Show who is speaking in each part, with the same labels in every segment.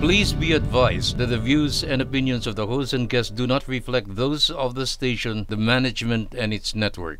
Speaker 1: Please be advised that the views and opinions of the host and guests do not reflect those of the station, the management, and its network.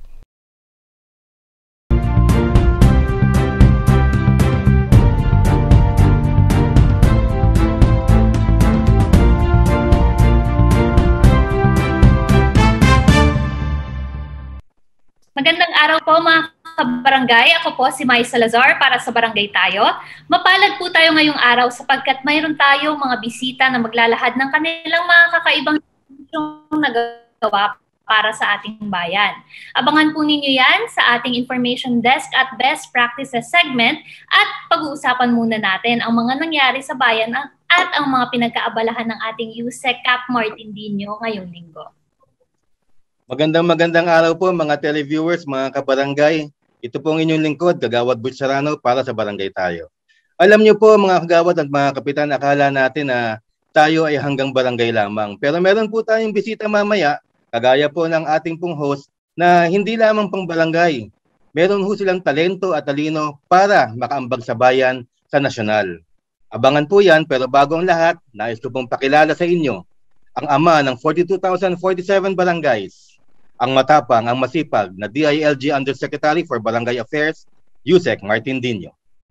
Speaker 2: Magandang araw po mga kabarangay. Ako po si Mai Salazar para sa Barangay Tayo. Mapalad po tayo ngayong araw sapagkat mayroon tayong mga bisita na maglalahad ng kanilang mga kakaibang nagawa para sa ating bayan. Abangan po ninyo yan sa ating Information Desk at Best Practices segment at pag-uusapan muna natin ang mga nangyari sa bayan at ang mga pinagkaabalahan ng ating USEC Cap Martindino ngayong linggo.
Speaker 3: Magandang araw po mga televiewers, mga kabarangay. Ito po ang inyong lingkod, Kagawad Butch Serrano para sa Barangay Tayo. Alam niyo po mga kagawad at mga kapitan, akala natin na tayo ay hanggang barangay lamang. Pero meron po tayong bisita mamaya, kagaya po ng ating pong host, na hindi lamang pang barangay. Meron po silang talento at talino para makaambag sa bayan sa nasyonal. Abangan po yan, pero bago ang lahat, nais ko pong pakilala sa inyo ang ama ng 42,047 barangays, ang matapang, ang masipag na DILG Undersecretary for Barangay Affairs, USEC Martindino.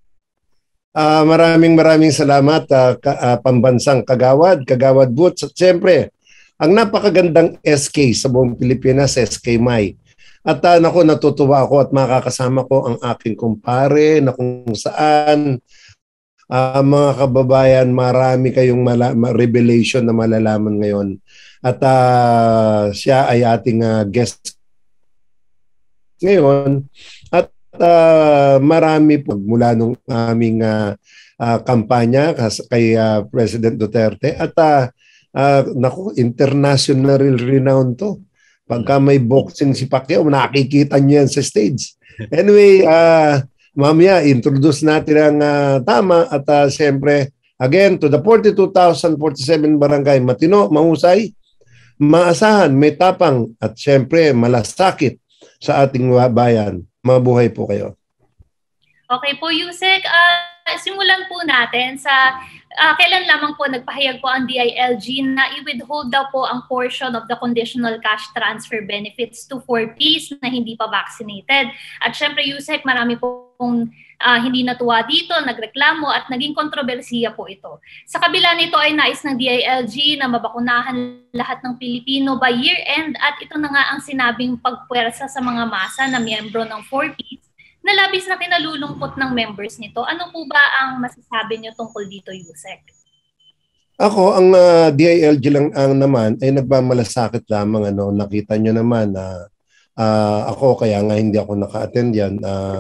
Speaker 4: Maraming salamat, pambansang Kagawad Butch, at siyempre, ang napakagandang SK sa buong Pilipinas, SK Mai. At natutuwa ako at makakasama ko ang aking kumpare na kung saan mga kababayan, marami kayong revelation na malalaman ngayon. At siya ay ating guest ngayon. At marami po mula nung aming kampanya kay President Duterte. At international renowned to. Pagka may boxing si Pacquiao, nakikita niyo yan sa stage. Anyway, mamaya introduce natin ang tama at siyempre, again, to the 42,047 barangay, matino, mahusay, maasahan, may tapang at siyempre malasakit sa ating bayan. Mabuhay po kayo.
Speaker 2: Okay po, Yusek. Simulan po natin sa kailan lamang po nagpahayag po ang DILG na i-withhold daw po ang portion of the conditional cash transfer benefits to 4Ps na hindi pa vaccinated. At syempre, Yusek, marami pong hindi natuwa dito, nagreklamo at naging kontrobersiya po ito. Sa kabila nito ay nais ng DILG na mabakunahan lahat ng Pilipino by year-end at ito na nga ang sinabing pagpuwersa sa mga masa na miyembro ng 4Ps na labis na kinalulungkot ng members nito. Ano po ba ang masasabi niyo tungkol dito, Yusek?
Speaker 4: Ako, ang DILG lang ang naman ay nagmamalasakit lamang. Nakita niyo naman na ako, kaya nga hindi ako naka-attend yan.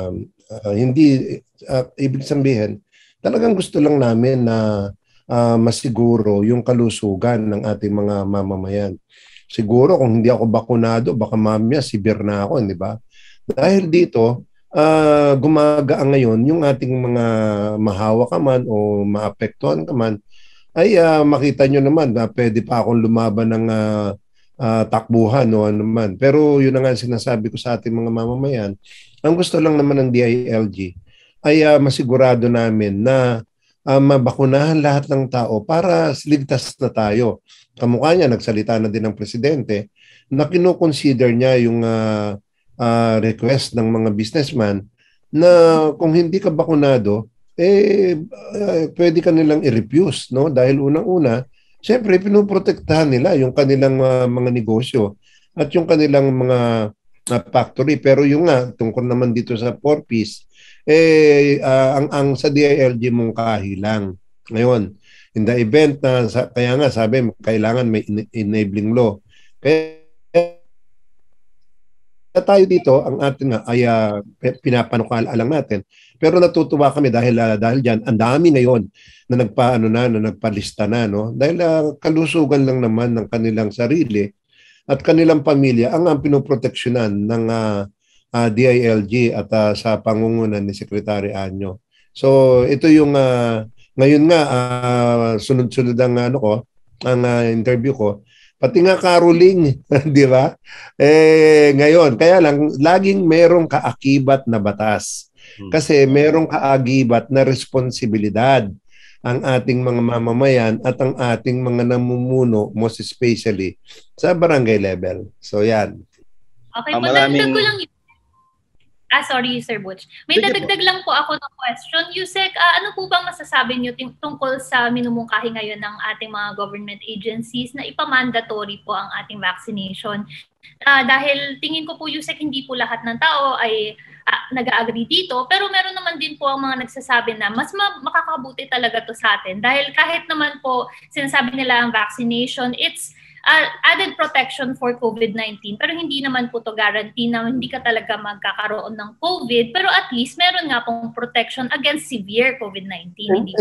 Speaker 4: Ibig sabihin, talagang gusto lang namin na masiguro yung kalusugan ng ating mga mamamayan. Siguro kung hindi ako bakunado, baka mamaya sibir na ako, di ba? Dahil dito, gumagaan ngayon yung ating mga mahawa ka man o maapektuhan ka man, ay makita nyo naman na pwede pa akong lumaban ng takbuhan o ano man. Pero yun na nga sinasabi ko sa ating mga mamamayan, ang gusto lang naman ng DILG ay masigurado namin na mabakunahan lahat ng tao para ligtas na tayo. Kamukha niya, nagsalita na din ng presidente na kinoconsider niya yung request ng mga businessman na kung hindi ka bakunado, pwede ka nilang i-refuse, no? Dahil unang-una, siyempre, pinoprotektahan nila yung kanilang mga negosyo at yung kanilang mga factory. Pero yung nga, tungkol naman dito sa 4Ps, ang sa DILG mong kahilang. Ngayon, in the event na, kaya nga sabi, kailangan may enabling law. Kaya tayo dito, ang atin nga ay pinapanukala lang natin. Pero natutuwa kami dahil diyan, ang dami ngayon na nagpalista na, no? Dahil kalusugan lang naman ng kanilang sarili at kanilang pamilya ang pinoproteksyonan ng DILG at sa pangungunan ni Secretary Anyo. So ito yung ngayon nga sunod-sunod ang ang interview ko. Pati nga caroling, di ba? Ngayon, kaya lang, laging merong kaakibat na batas. Kasi merong kaagibat na responsibilidad. ang ating mga mamamayan at ang ating mga namumuno, most especially sa barangay level. So yan.
Speaker 2: Okay po, dagdag ko lang sorry, Sir Butch. May dadagdag lang po ako ng question. Yusek, ano po bang masasabi niyo tungkol sa minumungkahi ngayon ng ating mga government agencies na ipamandatory po ang ating vaccination? Dahil tingin ko po, Yusek, hindi po lahat ng tao ay nag-agree dito, pero meron naman din po ang mga nagsasabi na mas makakabuti talaga to sa atin. Dahil kahit naman po sinasabi nila ang vaccination, it's added protection for COVID-19, pero hindi naman po to guarantee na hindi ka talaga magkakaroon ng COVID, pero at least meron nga pong protection against severe COVID-19.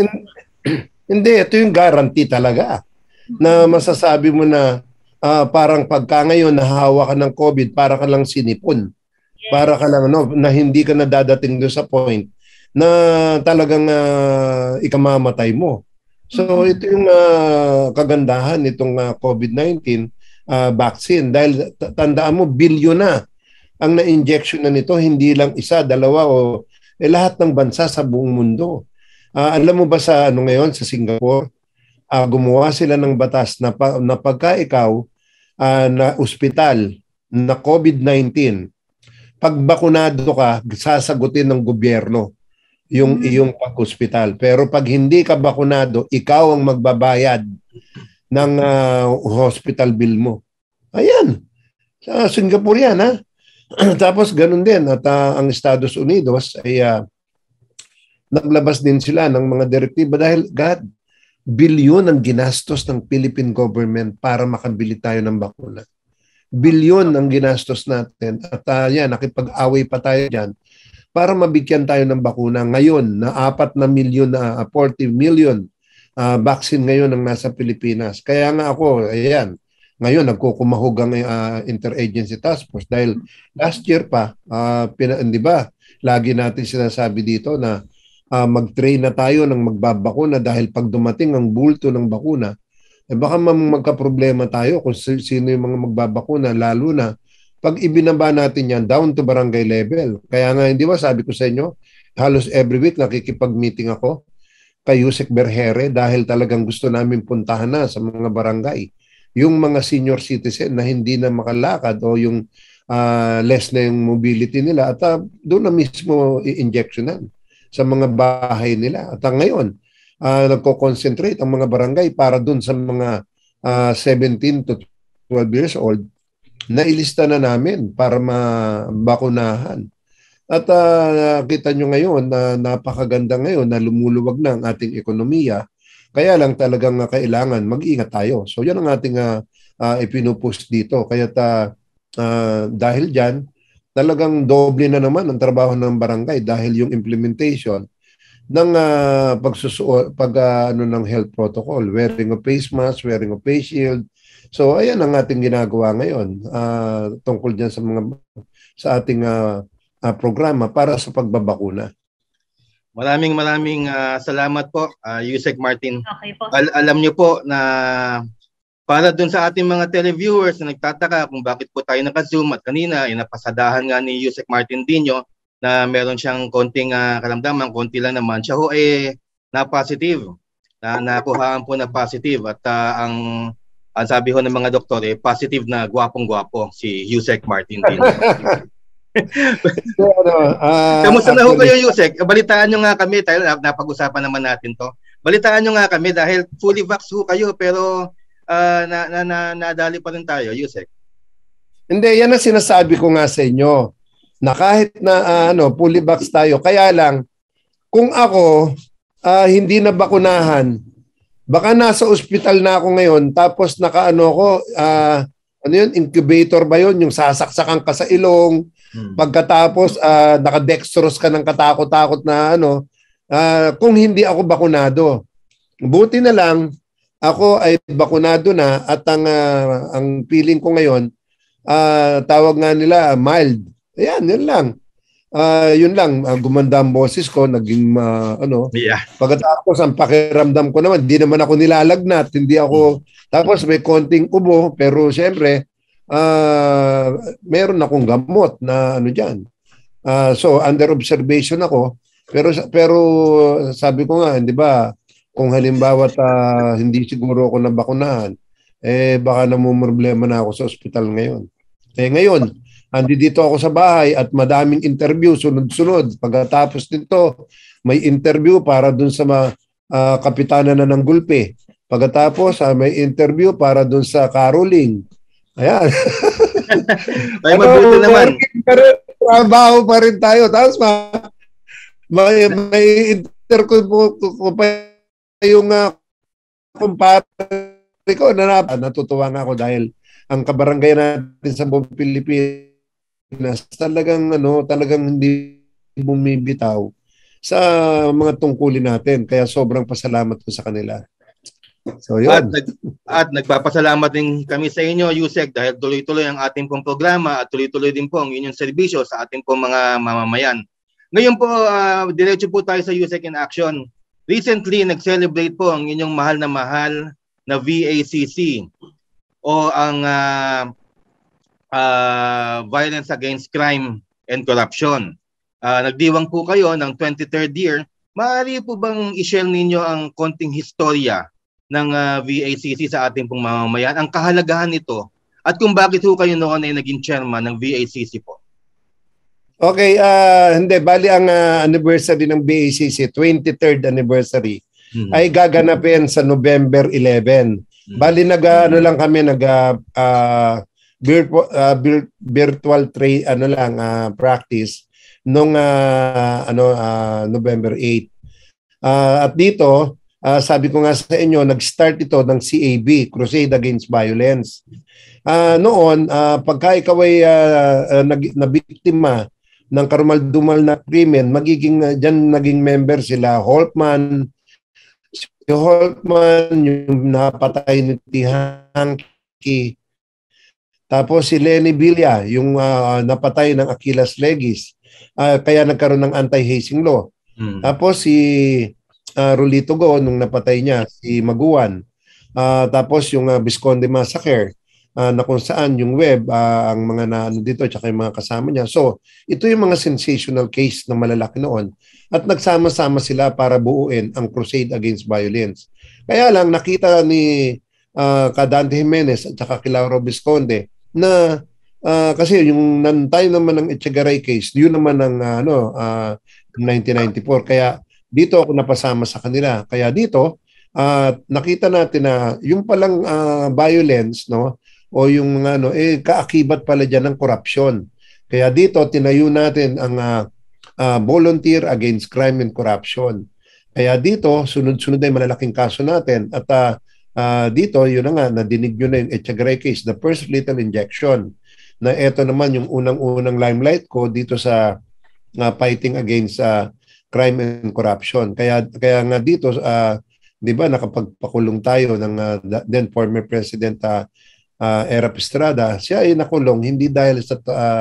Speaker 4: Hindi, ito yung guarantee talaga na masasabi mo na parang pagka ngayon nahawa ka ng COVID, para ka lang sinipon. Yes. Para ka lang na hindi ka na dadating doon sa point na talagang ikamamatay mo. So ito yung kagandahan nitong COVID-19 vaccine dahil tandaan mo bilyon na ang na-injection na nito, hindi lang isa, dalawa o lahat ng bansa sa buong mundo. Alam mo ba sa ngayon sa Singapore, gumawa sila ng batas na pagka ikaw na ospital na COVID-19, pag bakunado ka, sasagutin ng gobyerno yung iyong pag-hospital. Pero pag hindi ka bakunado, ikaw ang magbabayad ng hospital bill mo. Ayan. Sa Singapore yan, ha? Tapos ganun din. At ang Estados Unidos ay naglabas din sila ng mga direktiba dahil bilyon ang ginastos ng Philippine government para makabili tayo ng bakuna. Bilyon ang ginastos natin. At nakipag-away pa tayo dyan para mabigyan tayo ng bakuna. Ngayon, na 40 million vaccine ngayon ang nasa Pilipinas. Kaya nga ako, ngayon nagkukumahog ang Interagency Task Force dahil last year pa, di ba, lagi natin sinasabi dito na mag-train na tayo ng magbabakuna dahil pag dumating ang bulto ng bakuna, baka magka-problema tayo kung sino yung mga magbabakuna, lalo na pag ibinaba natin yan down to barangay level. Kaya nga, hindi ba, sabi ko sa inyo, halos every week nakikipag-meeting ako kay Yusek Berhere dahil talagang gusto namin puntahan na sa mga barangay. Yung mga senior citizen na hindi na makalakad o yung less na yung mobility nila at doon na mismo i-injectionan sa mga bahay nila. At ngayon, nagko-concentrate ang mga barangay para doon sa mga 17 to 12 years old na ilista na namin para mabakunahan. At kita nyo ngayon na napakaganda ngayon na lumuluwag na ang ating ekonomiya. Kaya lang talagang kailangan mag-ingat tayo. So yan ang ating ipinupush dito. Kaya dahil dyan, talagang doble na naman ang trabaho ng barangay dahil yung implementation ng ng health protocol, wearing of face mask, wearing of face shield. So ayan ang ating ginagawa ngayon tungkol diyan sa ating programa para sa pagbabakuna.
Speaker 3: Maraming salamat po, Yusek Martin.
Speaker 2: Okay po.
Speaker 3: Alam niyo po na para dun sa ating mga televiewers na nagtataka kung bakit po tayo naka-Zoom at kanina napasadahan nga ni Yusek Martin Dino na meron siyang konting karamdaman, konti lang naman. Siya ho na-positive, nakuhaan po na positive at ang sabi ho ng mga doktor positive na gwapong-gwapo si Yusek Martin Dino. Kamusta na ho kayo, Yusek? Balitaan nyo nga kami, tayo napag-usapan naman natin to. Balitaan nyo nga kami dahil fully vax ho kayo pero nadali pa rin tayo, Yusek.
Speaker 4: Hindi, yan ang sinasabi ko nga sa inyo na kahit na fully vax tayo, kaya lang kung ako hindi na bakunahan, baka nasa ospital na ako ngayon tapos incubator ba yun? Yung sasaksakan ka sa ilong, pagkatapos nakadextrose ka ng katakot-takot na kung hindi ako bakunado. Buti na lang ako ay bakunado na at ang feeling ko ngayon tawag nga nila mild. Ayan, yun lang. Yun lang, gumanda ang boses ko, naging pagkatapos ang pakiramdam ko naman, hindi naman ako nilalagnat, hindi ako, tapos may konting ubo, pero syempre, meron akong gamot na dyan. So, under observation ako, pero sabi ko nga, di ba, kung halimbawa hindi siguro ako nabakunahan, baka namumroblema na ako sa ospital ngayon. Ngayon, dito ako sa bahay at madaming interview sunod-sunod. Pagkatapos nito, may interview para dun sa kapitanan na ng gulpe. Pagkatapos, may interview para dun sa caroling. Ayan.
Speaker 3: Ay, mabuti naman.
Speaker 4: Trabaho pa rin tayo. Tapos may interview ko pa yung kumpare ko na natutuwa nga ako dahil ang kabarangay natin sa buong Pilipinas talagang hindi bumibitaw sa mga tungkulin natin. Kaya sobrang pasalamat ko sa kanila. So, yun.
Speaker 3: At nagpapasalamat din kami sa inyo, Yusek, dahil tuloy-tuloy ang ating pong programa at tuloy-tuloy din po ang inyong serbisyo sa ating pong mga mamamayan. Ngayon po, diretso po tayo sa Yusek in Action. Recently, nag-celebrate po ang inyong mahal na VACC o ang Violence Against Crime and Corruption. Nagdiwang po kayo ng 23rd year. Maaari po bang i-share ninyo ang konting historya ng VACC sa ating pong mamamayan, ang kahalagahan nito, at kung bakit po kayo noon ay naging chairman ng VACC po?
Speaker 4: Okay, hindi. Bali ang anniversary ng VACC, 23rd anniversary, ay gaganapin sa November 11. Bali lang kami, virtual practice nung November 8. At dito, sabi ko nga sa inyo, nag-start ito ng CAB, Crusade Against Violence. Noon, pagka ikaw ay nabiktima ng karumal-dumal na krimen, dyan naging member sila Holtman, yung napatay ni Tihanki, tapos si Lenny Villa, yung napatay ng Aquilas Legis, kaya nagkaroon ng anti-hazing law. Tapos si Rolito Go, nung napatay niya, si Maguan. Tapos yung Visconde Massacre, na kung saan yung web, ang mga dito, tsaka yung mga kasama niya. So, ito yung mga sensational case na malalaki noon. At nagsama-sama sila para buuin ang Crusade Against Violence. Kaya lang, nakita ni Dante Jimenez at saka kila Visconde na kasi yung nantay naman ng Echegaray case, yun naman ng 1994. Kaya dito ako napasama sa kanila. Kaya dito, nakita natin na yung palang violence, no, o yung kaakibat pala dyan ng korupsyon. Kaya dito, tinayo natin ang Volunteer Against Crime and Corruption. Kaya dito, sunod-sunod ay malalaking kaso natin. At dito, yun na nga, nadinig nyo na yung Echegaray case, the first lethal injection. Na ito naman yung unang-unang limelight ko dito sa fighting against crime and corruption. Kaya nga dito, di ba, nakapagpakulong tayo ng then former President Erap Estrada. Siya ay nakulong hindi dahil sa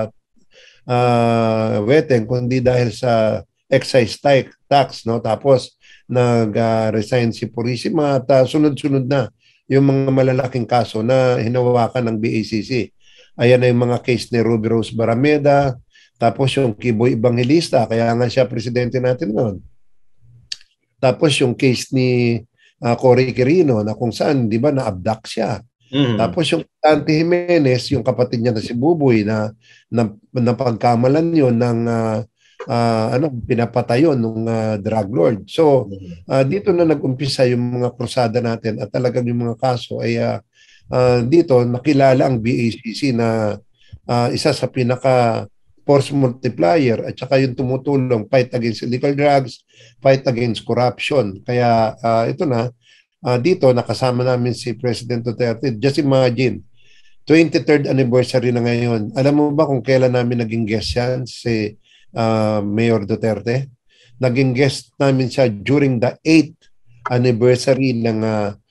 Speaker 4: weteng, kundi dahil sa excise tax, no? Tapos nag-resign si Purisima at sunod-sunod na yung mga malalaking kaso na hinawakan ng BACC. Ayan na yung mga case ni Ruby Rose Barameda, tapos yung Kiboy Evangelista, kaya nga siya presidente natin noon. Tapos yung case ni Cory Quirino na kung saan, di ba, na-abduct siya. Tapos yung Dante Jimenez, yung kapatid niya na si Buboy na pagkamalan yun ng pinapatayon ng drug lord. So, dito na nag-umpisa yung mga krusada natin at talagang yung mga kaso ay dito nakilala ang BACC na isa sa pinaka force multiplier at saka yung tumutulong fight against illegal drugs, fight against corruption. Kaya ito na, dito nakasama namin si President Duterte. Just imagine, 23rd anniversary na ngayon. Alam mo ba kung kailan namin naging guest yan si Mayor Duterte? Naging guest namin siya during the 8th anniversary ng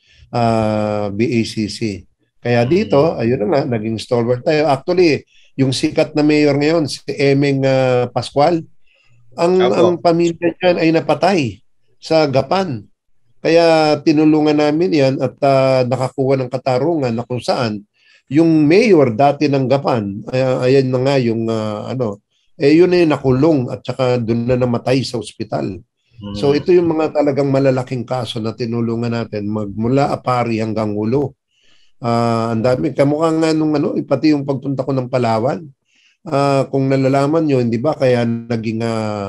Speaker 4: BACC. Kaya dito, ayun na nga, naging stalwart tayo. Actually, yung sikat na mayor ngayon, si Emeng Pascual, ang pamilya niyan ay napatay sa Gapan. Kaya tinulungan namin yan at nakakuha ng katarungan na kung saan yung mayor dati ng Gapan, ayan na nga yung yun na yung nakulong at saka doon na namatay sa ospital. So ito yung mga talagang malalaking kaso na tinulungan natin magmula Apari hanggang Ulo. Ang dami. Kamukha nga nung pati yung pagpunta ko ng Palawan. Kung nalalaman nyo, hindi ba kaya naging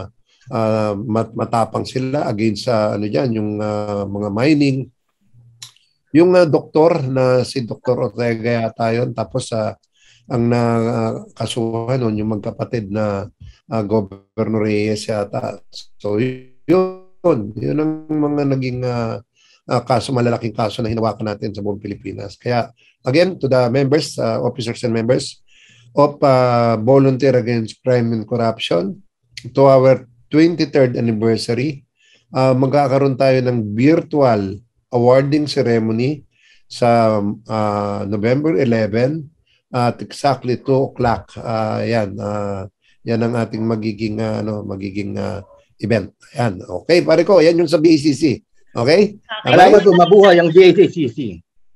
Speaker 4: matapang sila against sa yung mga mining. Yung doktor na si Dr. Ortega yata yun, tapos ang nakasuhan nun, yung magkapatid na Governor Reyes yata. So yun ang mga naging kaso, malalaking kaso na hinawakan natin sa buong Pilipinas. Kaya again, to the members, officers and members of Volunteer Against Crime and Corruption, to our 23rd anniversary, magkakaroon tayo ng virtual awarding ceremony sa November 11 at exactly 2 o'clock. Yan ang ating magiging event. Yan. Okay, pare ko, yan yung sa BACC. Okay?
Speaker 3: Salamat po, mabuhay ang BACC.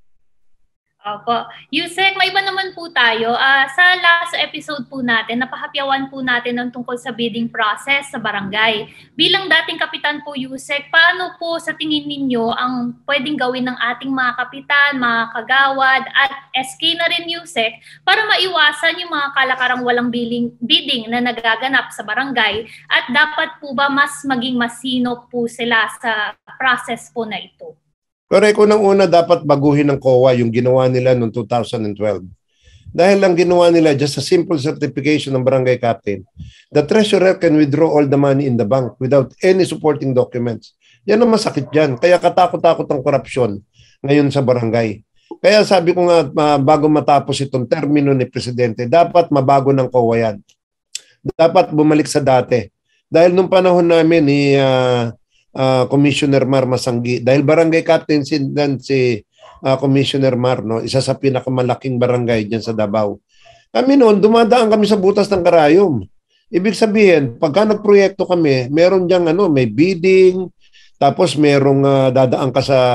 Speaker 2: Opo. Yusek, may iba naman po tayo. Sa last episode po natin, napahapyawan po natin ang tungkol sa bidding process sa barangay. Bilang dating kapitan po, Yusek, paano po sa tingin ninyo ang pwedeng gawin ng ating mga kapitan, mga kagawad, at SK na rin, Yusek, para maiwasan yung mga kalakarang walang bidding na nagaganap sa barangay, at dapat po ba mas maging masino po sila sa process po na ito?
Speaker 4: Pero unang-una dapat baguhin ng COA yung ginawa nila noong 2012. Dahil lang ginawa nila just a simple certification ng barangay captain. The treasurer can withdraw all the money in the bank without any supporting documents. Yan ang masakit dyan. Kaya katakot-takot ang korupsyon ngayon sa barangay. Kaya sabi ko nga bago matapos itong termino ni Presidente, dapat mabago ng COA yan. Dapat bumalik sa dati. Dahil nung panahon namin ni Commissioner Mar Masanggi, dahil barangay captain si Commissioner Mar, isa sa pinakamalaking barangay diyan sa Davao. Kami noon, dumadaan kami sa butas ng karayom. Ibig sabihin, pagka nagproyekto kami, meron diyang may bidding, tapos merong dadaan ka sa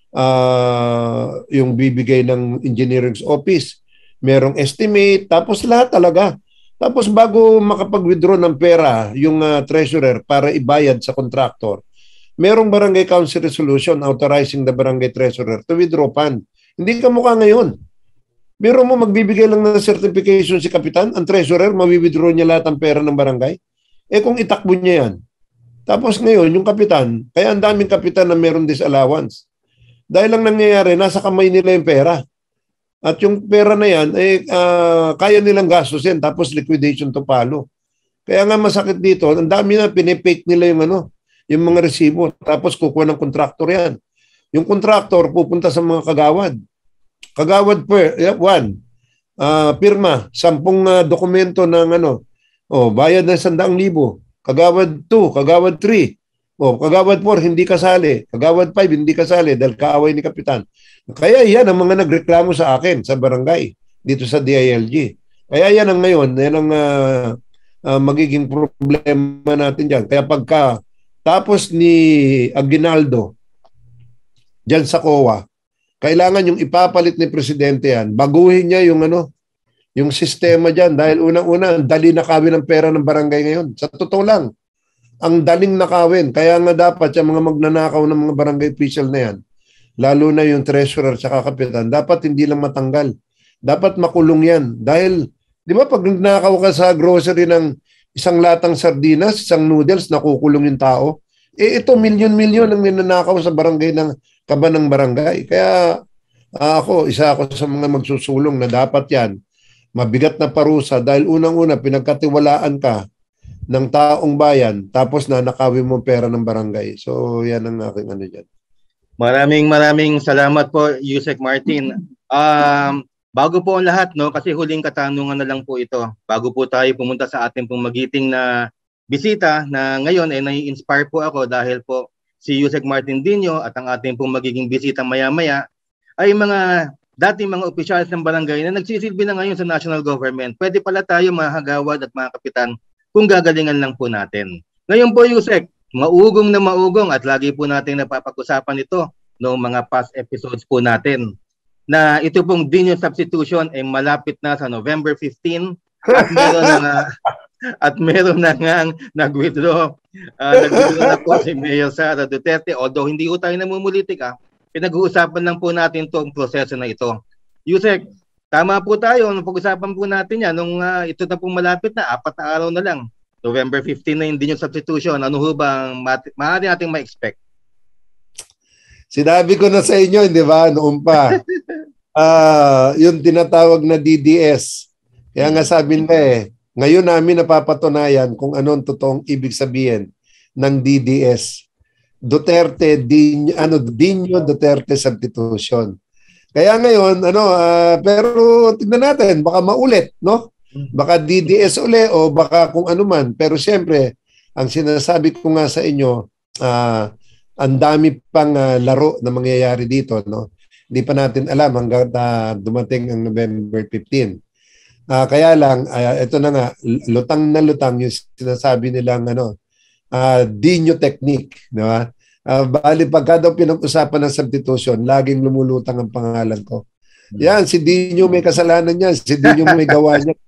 Speaker 4: yung bibigay ng engineering office, merong estimate, tapos lahat talaga. Tapos bago makapag-withdraw ng pera yung treasurer para ibayad sa contractor, merong barangay council resolution authorizing the barangay treasurer to withdraw fund. Hindi ka mukha ngayon. Biro mo magbibigay lang ng certification si kapitan, ang treasurer, mawi-withdraw niya lahat ng pera ng barangay. Kung itakbo niya yan. Tapos ngayon, yung kapitan, kaya ang daming kapitan na meron disallowance. Dahil lang nangyayari, nasa kamay nila yung pera. At yung pera na yan, kaya nilang gastusin, tapos liquidation to follow. Kaya nga masakit dito, ang dami na pinipake nila yung mga resibo, tapos kukuha ng kontraktor yan. Yung kontraktor pupunta sa mga kagawad. Kagawad one, pirma, 10 dokumento ng bayad na 100,000. Kagawad 2, kagawad 3, kagawad 4, hindi kasali. Kagawad 5, hindi kasali dahil kaaway ni kapitan. Kaya yan ang mga nagreklamo sa akin sa barangay, dito sa DILG. Kaya yan ang ngayon, yan ang magiging problema natin dyan. Kaya pagka tapos ni Aguinaldo diyan sa COA, kailangan yung ipapalit ni Presidente yan, baguhin niya yung sistema diyan dahil unang-una ang dali nakawin ng pera ng barangay ngayon. Sa totoo lang, ang daling nakawin. Kaya nga dapat yung mga magnanakaw ng mga barangay official na yan, lalo na yung treasurer at kapitan, dapat hindi lang matanggal. Dapat makulong yan. Dahil, di ba pag nagnakaw ka sa grocery ng isang latang sardinas, isang noodles, nakukulong yung tao. Ito, milyon-milyon ang ninanakaw sa barangay ng kabanang barangay. Kaya isa ako sa mga magsusulong na dapat yan, mabigat na parusa dahil unang-una, pinagkatiwalaan ka ng taong bayan, tapos nanakawin mo pera ng barangay. So, yan ang aking dyan.
Speaker 3: Maraming salamat po, Yusek Martin. Bago po ang lahat, kasi huling katanungan na lang po ito. Bago po tayo pumunta sa ating pong magiting na bisita na ngayon ay nai-inspire po ako dahil po si Yusek Martin Dino at ang ating pong magiging bisita maya-maya ay mga dating mga opisyalis ng barangay na nagsisilbi na ngayon sa national government. Pwede pala tayo mga hagawad at mga kapitan kung gagalingan lang po natin. Ngayon po, Yusek, maugong na maugong at lagi po natin napapag-usapan ito noong mga past episodes po natin na ito pong Dino substitution ay malapit na sa November 15 at meron na At meron na nga nag-withdraw. Nag-withdraw na po si Mayor Sara Duterte. Although hindi po tayo namumulitika, pinag-uusapan lang po natin itong proseso na ito. Yusek, tama po tayo. Pag-usapan po natin yan. Nung ito na pong malapit na, 4 na araw na lang. November 15 na hindi yung substitution. Ano ho ba maaari nating ma-expect?
Speaker 4: Sinabi ko na sa inyo, hindi ba, noon pa, yung tinatawag na DDS. Kaya nga sabi nila ngayon namin napapatunayan kung anong totoong ibig sabihin ng DDS. Duterte, Dino Duterte substitution. Kaya ngayon, pero tignan natin, baka maulit, no? Baka DDS uli o baka kung ano man. Pero siyempre, ang sinasabi ko nga sa inyo, ang dami pang laro na mangyayari dito, no? Hindi pa natin alam hanggang dumating ang November 15. Kaya lang, ito na nga, lutang na lutang yung sinasabi nilang Dino technique, di ba? Bali, pagka daw pinag-usapan ng substitution, laging lumulutang ang pangalan ko. Yan, si Dino may kasalanan niya, si Dino may gawa niya.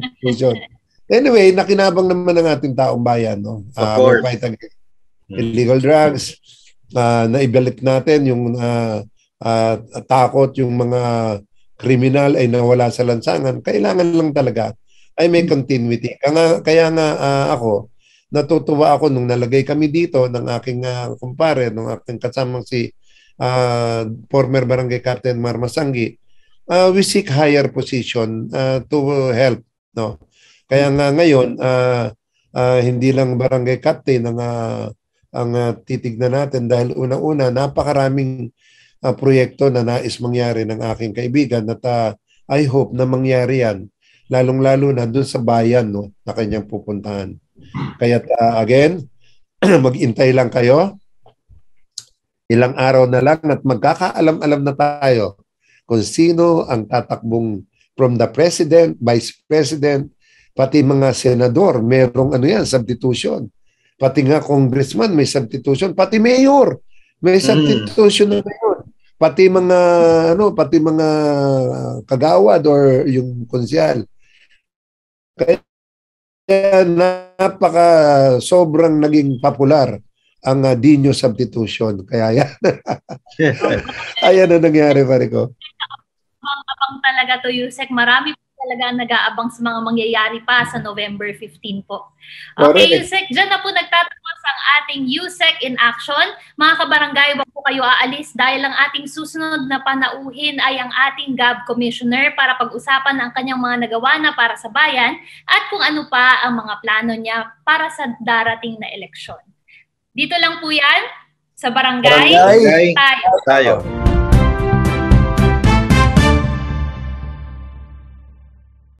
Speaker 4: Anyway, nakinabang naman ng ating taong bayan, no? Fight against illegal drugs, naibalik natin yung takot, yung mga kriminal ay nawala sa lansangan. Kailangan lang talaga ay may continuity. Kaya nga ako, natutuwa ako nung nalagay kami dito ng aking kumpare, ng aking kasamang si former Barangay Captain Marmasanggi. We seek higher position to help. No? Kaya nga ngayon, hindi lang Barangay Captain ang titignan natin dahil una-una, napakaraming proyekto na nais mangyari ng aking kaibigan at I hope na mangyari yan lalong-lalo na dun sa bayan, no, na kanyang pupuntahan. Kaya again, mag-intay lang kayo. Ilang araw na lang at magkakaalam-alam na tayo kung sino ang tatakbong from the President, Vice President, pati mga senador, merong substitution. Pati nga congressman may substitution, pati mayor may substitution na mayor. Pati mga kagawad or yung konsyal. Kaya sobrang naging popular ang Dino substitution. Kaya yan. Ayan na nangyari, pare ko.
Speaker 2: Abang talaga to, Yusek. Marami talaga nag-aabang sa mga mangyayari pa sa November 15 po. Okay, Yusek, dyan na po nagtatapos ang ating Yusek in Action. Mga kabarangay, wag po kayo aalis dahil ang ating susunod na panauhin ay ang ating GAB Commissioner para pag-usapan ang kanyang mga nagawa na para sa bayan at kung ano pa ang mga plano niya para sa darating na eleksyon. Dito lang po yan sa Barangay
Speaker 3: Tayo.